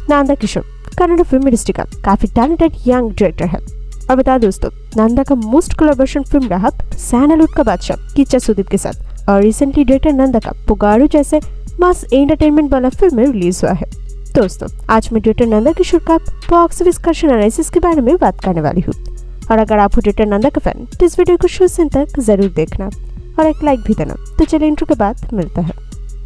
Nanda Kishore Kannada film industry का काफी talented young director है। और बता दोस्तों, नंदा का मोस्ट कोलैबोरेशन फिल्म रहा सैंडलवुड का बादशाह किच्चा सुदीप के साथ, और रिसेंटली डायरेक्टर नंदा का पोगारू जैसे मास एंटरटेनमेंट वाला फिल्म में रिलीज हुआ है। दोस्तों, आज मैं डायरेक्टर नंदा किशोर का बॉक्स ऑफिस कलेक्शन एनालिसिस के बारे में बात करने वाली हूँ। और अगर आप डायरेक्टर नंदा का फैन तो इस वीडियो को शुरू से अंत तक जरूर देखना और एक लाइक भी देना। तो चलिए इंट्रो के बाद मिलता है।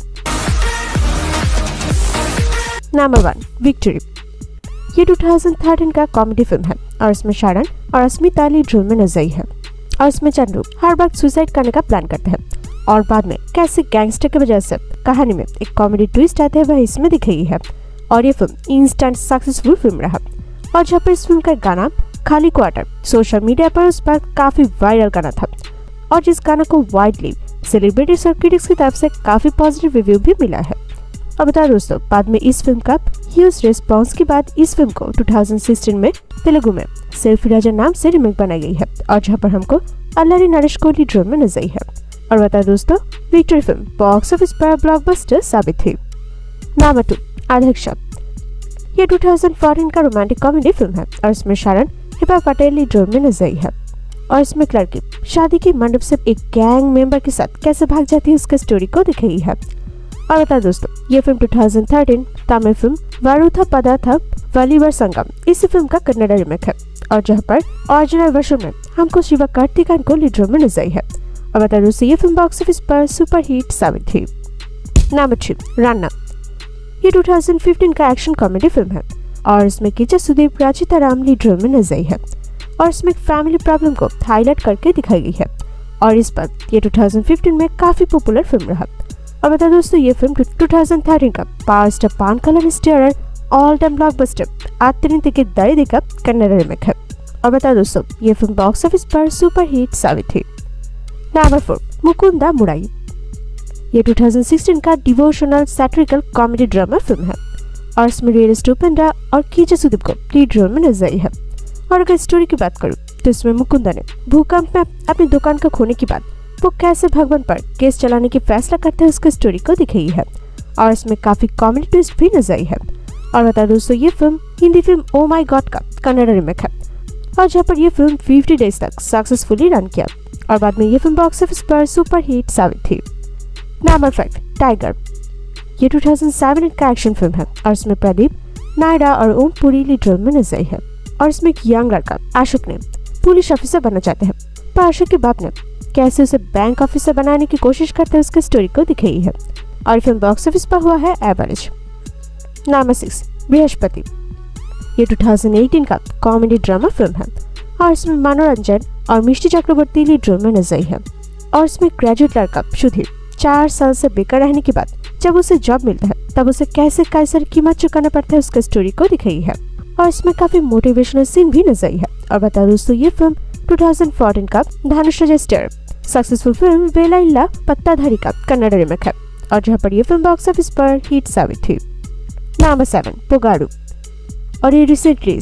Number 1, Victory. ये 2013 का कॉमेडी फिल्म है और इसमें शारन और अस्मिता लीड रोल में नजर आई है। और इसमें चंदू हर वक्त सुसाइड करने का प्लान करते हैं और बाद में कैसे गैंगस्टर की वजह से कहानी में एक कॉमेडी ट्विस्ट आते हैं वह इसमें दिखाई है। और ये फिल्म इंस्टेंट सक्सेसफुल फिल्म रहा। और जहाँ पर इस फिल्म का गाना खाली क्वार्टर सोशल मीडिया पर उस पर काफी वायरल गाना था और जिस गाना को वाइडली सेलिब्रिटीज और क्रिटिक्स की तरफ से काफी पॉजिटिव रिव्यू भी मिला है। और बता दोस्तों, बाद में इस फिल्म का ह्यूज रिस्पॉन्स के बाद इस फिल्म को 2016 में तेलुगु में सेल्फी राजा नाम से रिमेक बनाई गई है और जहाँ पर हमको अल्लारी नरेश को लीड रोल में नजर आई है। और बता दोस्तों, विक्ट्री फिल्म बॉक्स ऑफिस पर ब्लॉकबस्टर साबित थी। नंबर 2, अध्यक्ष। ये 2014 का रोमांटिक कॉमेडी फिल्म है और इसमें शारन हिबा पटेल लीड रोल में नजर आई है। और इसमें एक लड़की शादी के मंडप से एक गैंग मेंबर के साथ कैसे भाग जाती है उसके स्टोरी को दिखाई है। और बता दोस्तों, ये फिल्म 2013 तमिल फिल्म वारुथा पदार्थ वलीवर संगम इस फिल्म का कन्नड़ रिमेक है और जहाँ पर ओरिजिनल वर्जन में हमको शिवा कार्तिकेयन को लीड रोल में नजर आई है। और बता दोस्तों, ये फिल्म बॉक्स ऑफिस पर सुपर हिट साबित थी। नंबर 3, रन्ना। ये 2015 का एक्शन कॉमेडी फिल्म है और इसमें किच्चा सुदीप राजिता राम लीड रोल में नजर आई है। और इसमें फैमिली प्रॉब्लम को हाईलाइट करके दिखाई गई है और इस पर ये 2015 में काफी पॉपुलर फिल्म रहा। और बता दोस्तों, ये फिल्म 2013 का पावर स्टार पान कलर स्टारर ऑल टाइम ब्लॉकबस्टर आत्तिनी के दरिद्र का कन्नड़ रिमेक है। और बता दोस्तों, ये फिल्म बॉक्स ऑफिस पर सुपर हिट साबित थी। नंबर 4, मुकुंदा मुरारी। ये 2016 का devotional satirical comedy drama film है और इसमें रियलिस्ट उपेंद्रा और किच्चा सुदीप को लीड रोल में नजर आई है। और अगर स्टोरी की बात करूँ तो इसमें मुकुंदा ने भूकंप में अपनी दुकान को खोने के बाद वो कैसे भगवान पर केस चलाने की फैसला करते हैं उसकी स्टोरी को दिखाई है और इसमें काफी कॉमेडी ट्विस्ट भी नजर आई है। और बता दोस्तों, ये film Hindi film oh my God का कन्नड़ रिमेक है और जहाँ पर ये फिल्म 50 डेज तक सक्सेसफुली रन किया और बाद में ये फिल्म बॉक्स ऑफिस पर सुपर हिट साबित थी। Number 5, Tiger. ये 2007 का एक्शन फिल्म है और इसमें प्रदीप नायडा और ओम पुरी लीड रोल में नजर आई है। और इसमें एक यंग लड़का अशोक ने पुलिस ऑफिसर बनना चाहते हैं पर अशोक के बाप ने कैसे उसे बैंक ऑफिसर बनाने की कोशिश करते हैं उसकी स्टोरी को दिखाई है और फिल्म बॉक्स ऑफिस पर हुआ है एवरेज। नंबर 6, बृहस्पति। ये 2018 का कॉमेडी ड्रामा फिल्म है और इसमें मनोरंजन और मिष्टी चक्रवर्ती लीड रोल में नजर आई है। और इसमें ग्रेजुएट लड़का सुधीर 4 साल से बेकार रहने के बाद जब उसे जॉब मिलता है तब उसे कैसे कैसे कीमत चुकाना पड़ता है उसकी स्टोरी को दिखाई है और इसमें काफी मोटिवेशनल सीन भी नजर आई है। और बता दोस्तों, ये फिल्म 2014 का धनुष स्टार सक्सेसफुल फिल्म वेला इल्ला पत्ताधारी का कन्नड़ रिमेक है और जहाँ पर ये फिल्म बॉक्स ऑफिस पर हिट साबित थी। नंबर 7, पोगारू। और ये रिसेंटली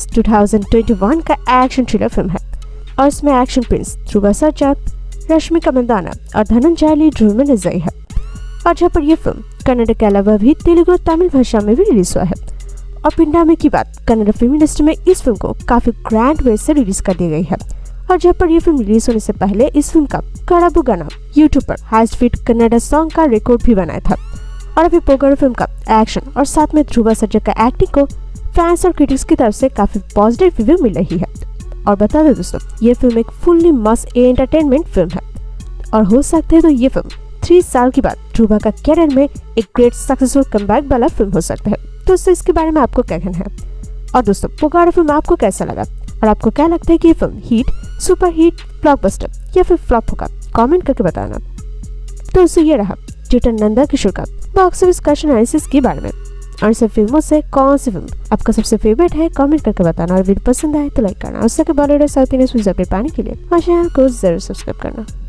2021 का एक्शन थ्रिलर फिल्म है और इसमें एक्शन प्रिंस ध्रुवा सर्जा, रश्मिका मंदाना और धनंजय लीड रोल में नजर आई है। और जहाँ पर यह फिल्म कन्नड़ के अलावा भी तेलुगु और तमिल भाषा में भी रिलीज हुआ है। और पिंडामे की बात, कन्नड़ फिल्म इंडस्ट्री में इस फिल्म को काफी ग्रैंड वे से रिलीज कर दी गई है। और जहाँ पर यह फिल्म रिलीज होने से पहले इस फिल्म का कड़ाबू गाना यूट्यूब पर हाईएस्ट फीट कन्नड़ सॉन्ग का रिकॉर्ड भी बनाया था। और अभी पोगारू फिल्म का एक्शन और साथ में ध्रुवा सर्जा का एक्टिंग को फैंस और क्रिटिक्स की तरफ से काफी पॉजिटिव रिव्यू मिल रही है। और बता दो दोस्तों, ये फिल्म एक फुल्ली मस एंटरटेनमेंट फिल्म है और हो सकता है तो ये फिल्म 3 साल के बाद ध्रुवा का कैरियर में एक ग्रेट सक्सेसफुल कमबैक वाला फिल्म हो सकता है। दोस्तों, इसके बारे में आपको क्या कहना है? और दोस्तों, पोगारू फिल्म आपको कैसा लगा और आपको क्या लगता है कि ये film hit, super hit, blockbuster या फिर फ्लॉप होगा? कमेंट करके बताना। तो दोस्तों, ये रहा डायरेक्टर नंदा किशोर का बॉक्स ऑफिस कलेक्शन एनालिसिस के बारे में। और सब फिल्मों से कौन सी फिल्म आपका सबसे फेवरेट है कमेंट करके बताना और वीडियो पसंद आए तो लाइक करना। उससे के बॉलीवुड साउथ इंडियन अपडेट पाने के लिए हमारे चैनल को जरूर सब्सक्राइब करना।